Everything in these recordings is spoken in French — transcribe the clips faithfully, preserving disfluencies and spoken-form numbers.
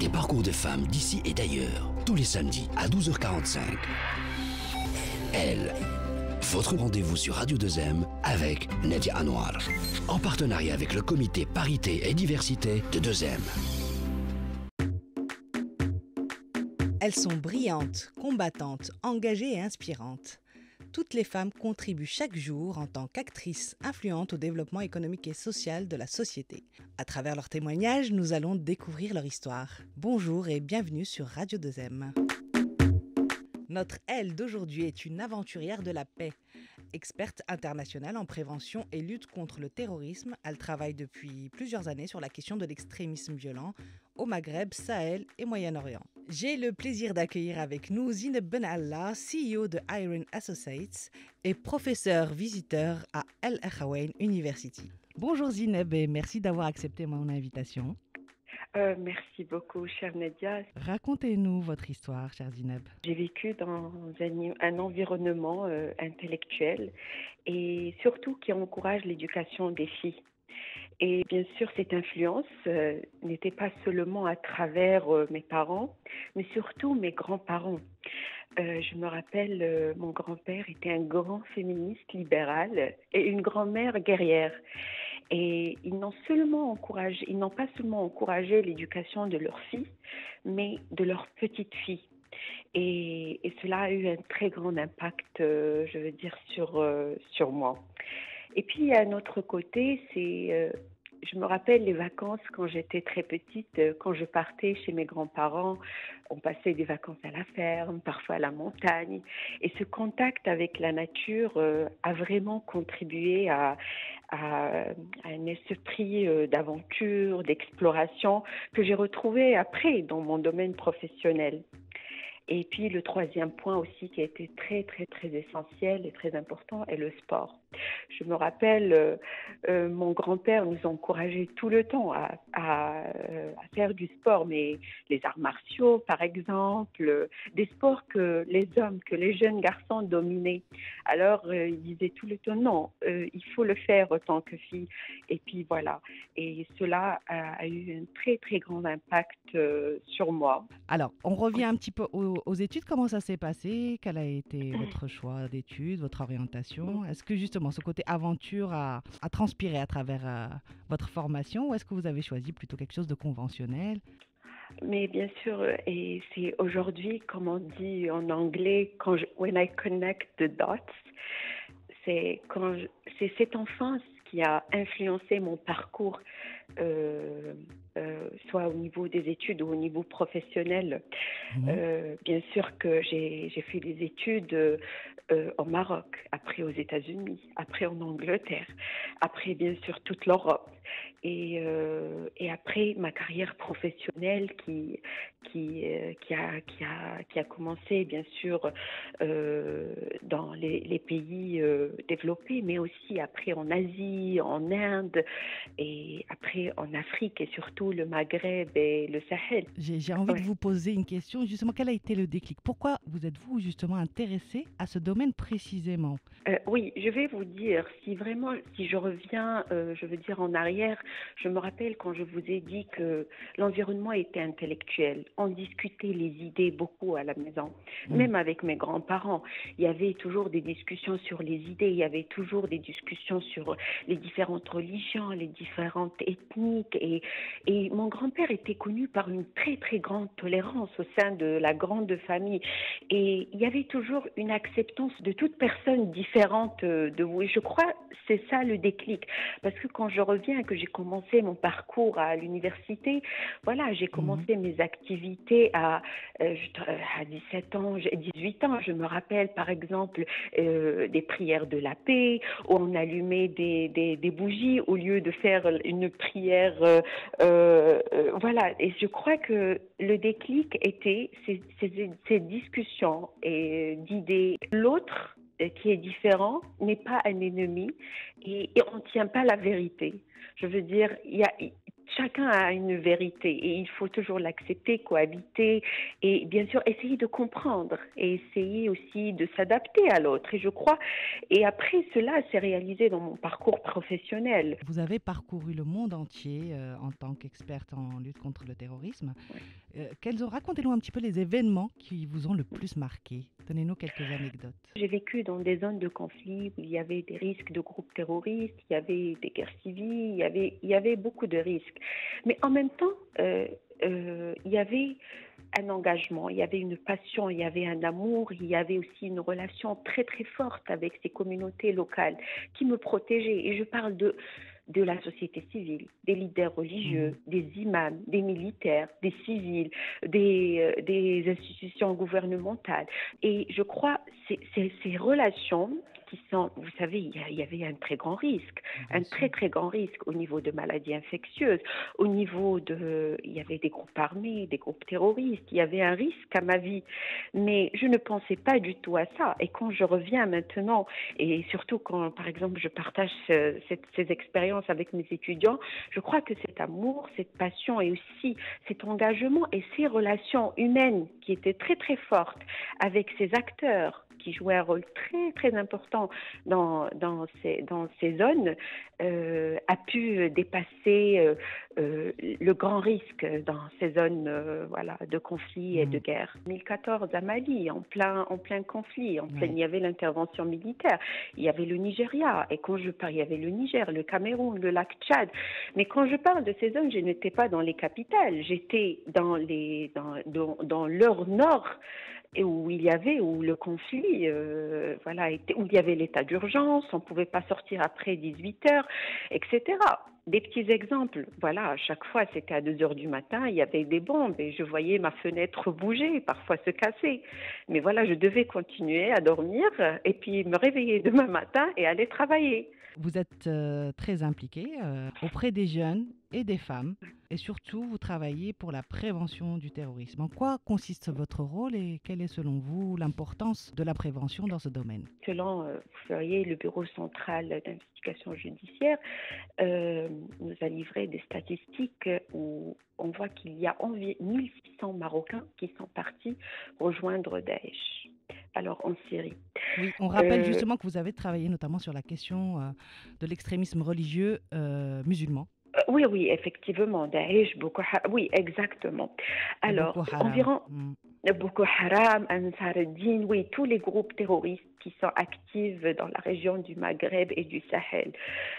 Des parcours de femmes d'ici et d'ailleurs, tous les samedis à douze heures quarante-cinq. Elle, votre rendez-vous sur Radio deux M avec Nadia Anwar, en partenariat avec le comité Parité et Diversité de deux M. Elles sont brillantes, combattantes, engagées et inspirantes. Toutes les femmes contribuent chaque jour en tant qu'actrices influentes au développement économique et social de la société. À travers leurs témoignages, nous allons découvrir leur histoire. Bonjour et bienvenue sur Radio deux M. Notre Elle d'aujourd'hui est une aventurière de la paix. Experte internationale en prévention et lutte contre le terrorisme, elle travaille depuis plusieurs années sur la question de l'extrémisme violent au Maghreb, Sahel et Moyen-Orient. J'ai le plaisir d'accueillir avec nous Zineb Ben Allah, C E O de Iron Associates et professeur visiteur à Al Akhawain University. Bonjour Zineb et merci d'avoir accepté mon invitation. Euh, merci beaucoup, chère Nadia. Racontez-nous votre histoire, chère Zineb. J'ai vécu dans un, un environnement euh, intellectuel et surtout qui encourage l'éducation des filles. Et bien sûr, cette influence euh, n'était pas seulement à travers euh, mes parents, mais surtout mes grands-parents. Euh, je me rappelle, euh, mon grand-père était un grand féministe libéral et une grand-mère guerrière. Et ils n'ont seulement encouragé, ils n'ont pas seulement encouragé l'éducation de leurs filles, mais de leurs petites filles. Et, et cela a eu un très grand impact, euh, je veux dire, sur euh, sur moi. Et puis, à un autre côté, c'est, euh, je me rappelle les vacances quand j'étais très petite, euh, quand je partais chez mes grands-parents, on passait des vacances à la ferme, parfois à la montagne. Et ce contact avec la nature euh, a vraiment contribué à, à, à un esprit euh, d'aventure, d'exploration que j'ai retrouvé après dans mon domaine professionnel. Et puis le troisième point aussi qui a été très très très essentiel et très important est le sport. Je me rappelle, euh, euh, mon grand-père nous encourageait tout le temps à, à, à faire du sport, mais les arts martiaux par exemple, euh, des sports que les hommes, que les jeunes garçons dominaient. Alors euh, il disait tout le temps non, euh, il faut le faire autant que fille. Et puis voilà, et cela a, a eu un très très grand impact euh, sur moi. Alors, on revient un petit peu aux, aux études. Comment ça s'est passé? Quel a été votre choix d'études, votre orientation? Est-ce que justement ce côté aventure a, a transpiré à travers euh, votre formation ou est-ce que vous avez choisi plutôt quelque chose de conventionnel? Mais bien sûr, et c'est aujourd'hui, comme on dit en anglais, quand je, when I connect the dots, c'est quand je, c'est cette enfance qui a influencé mon parcours, euh, euh, soit au niveau des études ou au niveau professionnel. Mmh. Euh, bien sûr que j'ai, j'ai fait des études euh, au Maroc, après aux États-Unis, après en Angleterre, après bien sûr toute l'Europe. Et, euh, et après ma carrière professionnelle qui qui euh, qui a qui a qui a commencé bien sûr euh, dans les, les pays euh, développés, mais aussi après en Asie, en Inde et après en Afrique et surtout le Maghreb et le Sahel. J'ai, j'ai envie ouais. de vous poser une question. Justement, quel a été le déclic? Pourquoi vous êtes-vous justement intéressé à ce domaine précisément? euh, Oui, je vais vous dire si vraiment si je reviens, euh, je veux dire en arrière. Je me rappelle quand je vous ai dit que l'environnement était intellectuel. On discutait les idées beaucoup à la maison, mmh. même avec mes grands-parents. Il y avait toujours des discussions sur les idées, il y avait toujours des discussions sur les différentes religions, les différentes ethniques. Et, et mon grand-père était connu par une très très grande tolérance au sein de la grande famille. Et il y avait toujours une acceptance de toute personne différente de vous. Et je crois que c'est ça le déclic. Parce que quand je reviens, que j'ai commencé mon parcours à l'université, voilà, j'ai commencé mmh. mes activités à, euh, à dix-sept ans, dix-huit ans. Je me rappelle par exemple euh, des prières de la paix, où on allumait des, des, des bougies au lieu de faire une prière. Euh, euh, voilà, et je crois que le déclic était ces, ces, ces discussions et d'idées. L'autre qui est différent n'est pas un ennemi et, et on ne tient pas la vérité. Je veux dire, il y a chacun a une vérité et il faut toujours l'accepter, cohabiter et bien sûr essayer de comprendre et essayer aussi de s'adapter à l'autre. Et je crois, et après cela s'est réalisé dans mon parcours professionnel. Vous avez parcouru le monde entier euh, en tant qu'experte en lutte contre le terrorisme. Ouais. Euh, quels ont, racontez-nous un petit peu les événements qui vous ont le plus marqué. Donnez-nous quelques anecdotes. J'ai vécu dans des zones de conflit où il y avait des risques de groupes terroristes, il y avait des guerres civiles, il y avait, il y avait beaucoup de risques. Mais en même temps, euh, euh, il y avait un engagement, il y avait une passion, il y avait un amour, il y avait aussi une relation très très forte avec ces communautés locales qui me protégeaient. Et je parle de de la société civile, des leaders religieux, mmh. des imams, des militaires, des civils, des, euh, des institutions gouvernementales. Et je crois que c'est ces relations qui sont, vous savez, il y, y avait un très grand risque, Bien un sûr. très très grand risque au niveau de maladies infectieuses, au niveau de, il y avait des groupes armés, des groupes terroristes, il y avait un risque à ma vie, mais je ne pensais pas du tout à ça. Et quand je reviens maintenant, et surtout quand, par exemple, je partage ce, cette, ces expériences avec mes étudiants, je crois que cet amour, cette passion et aussi cet engagement et ces relations humaines qui étaient très très fortes avec ces acteurs qui jouaient un rôle très très important dans, dans, ces, dans ces zones, euh, a pu dépasser euh, euh, le grand risque dans ces zones euh, voilà, de conflit et de guerre. deux mille quatorze à Mali, en plein, en plein conflit, en plein, oui. Il y avait l'intervention militaire, il y avait le Nigeria, et quand je parle, il y avait le Niger, le Cameroun, le lac Tchad. Mais quand je parle de ces zones, je n'étais pas dans les capitales, j'étais dans, les, dans, dans, dans leur nord, et où il y avait, où le conflit, euh, voilà, était, où il y avait l'état d'urgence, on ne pouvait pas sortir après dix-huit heures, et cetera. Des petits exemples, voilà, à chaque fois c'était à deux heures du matin, il y avait des bombes et je voyais ma fenêtre bouger, parfois se casser. Mais voilà, je devais continuer à dormir et puis me réveiller demain matin et aller travailler. Vous êtes euh, très impliquée euh, auprès des jeunes et des femmes et surtout vous travaillez pour la prévention du terrorisme. En quoi consiste votre rôle et quelle est selon vous l'importance de la prévention dans ce domaine? Selon, euh, vous voyez, le Bureau central d'investigation judiciaire euh, nous a livré des statistiques où on voit qu'il y a environ mille six cents Marocains qui sont partis rejoindre Daesh. Alors en Syrie. Oui, on rappelle euh, justement que vous avez travaillé notamment sur la question euh, de l'extrémisme religieux euh, musulman. Euh, oui, oui, effectivement, Daesh, Boko Haram, oui, exactement. Alors, Boko Haram. environ Mm. Boko Haram, Ansar ad-Din, oui, tous les groupes terroristes qui sont actifs dans la région du Maghreb et du Sahel,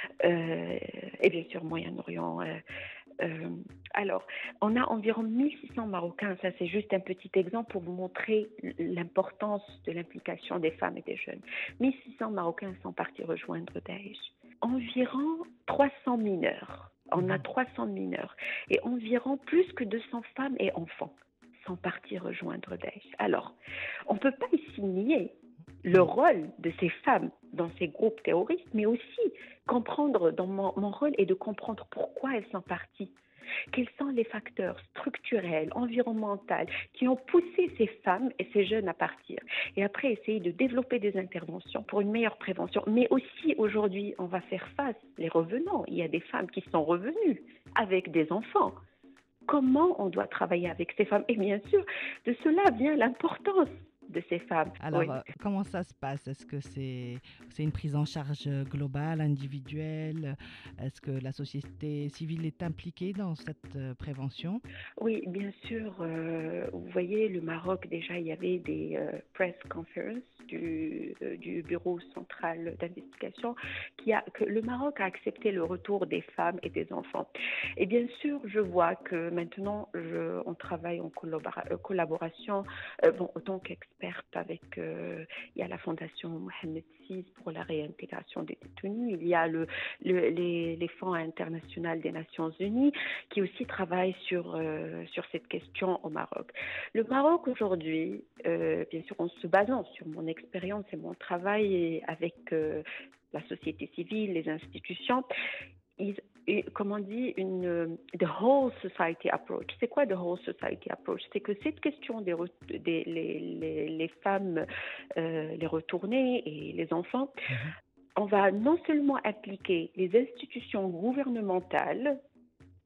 euh, et bien sûr Moyen-Orient. Euh, Euh, alors, on a environ mille six cents Marocains, ça c'est juste un petit exemple pour vous montrer l'importance de l'implication des femmes et des jeunes. mille six cents Marocains sont partis rejoindre Daesh. Environ trois cents mineurs, on a trois cents mineurs, et environ plus que deux cents femmes et enfants sont partis rejoindre Daesh. Alors, on ne peut pas ici nier le rôle de ces femmes dans ces groupes terroristes, mais aussi comprendre, dans mon, mon rôle est de comprendre pourquoi elles sont parties. Quels sont les facteurs structurels, environnementaux qui ont poussé ces femmes et ces jeunes à partir. Et après, essayer de développer des interventions pour une meilleure prévention. Mais aussi, aujourd'hui, on va faire face, les revenants. Il y a des femmes qui sont revenues avec des enfants. Comment on doit travailler avec ces femmes? Et bien sûr, de cela vient l'importance de ces femmes. Alors, oui. euh, comment ça se passe? Est-ce que c'est, c'est une prise en charge globale, individuelle? Est-ce que la société civile est impliquée dans cette euh, prévention? Oui, bien sûr. Euh, vous voyez, le Maroc, déjà, il y avait des euh, press conferences du, euh, du Bureau central d'investigation qui a, que le Maroc a accepté le retour des femmes et des enfants. Et bien sûr, je vois que maintenant, je, on travaille en collabora- euh, collaboration, euh, bon, autant qu'expert avec, euh, il y a la fondation Mohamed six pour la réintégration des détenus, il y a le, le, les, les fonds internationaux des Nations Unies qui aussi travaillent sur, euh, sur cette question au Maroc. Le Maroc aujourd'hui, euh, bien sûr en se basant sur mon expérience et mon travail avec euh, la société civile, les institutions, ils, comme on dit, une the whole society approach. C'est quoi the whole society approach? C'est que cette question des, des les, les, les femmes, euh, les retournées et les enfants, mm-hmm. on va non seulement impliquer les institutions gouvernementales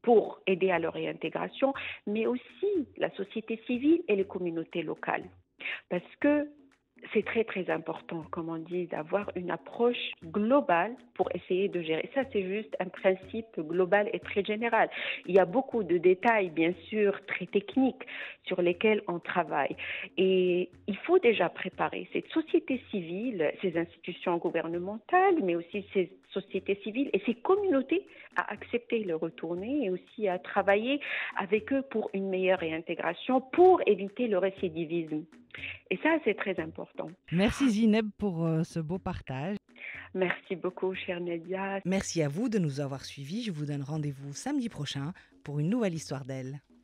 pour aider à leur réintégration, mais aussi la société civile et les communautés locales. Parce que c'est très très important, comme on dit, d'avoir une approche globale pour essayer de gérer. Ça, c'est juste un principe global et très général. Il y a beaucoup de détails, bien sûr, très techniques sur lesquels on travaille. Et il faut déjà préparer cette société civile, ces institutions gouvernementales, mais aussi ces sociétés civiles et ces communautés à accepter le retourner et aussi à travailler avec eux pour une meilleure réintégration, pour éviter le récidivisme. Et ça, c'est très important. Merci Zineb pour euh, ce beau partage. Merci beaucoup, chère Nadia. Merci à vous de nous avoir suivis. Je vous donne rendez-vous samedi prochain pour une nouvelle histoire d'elle.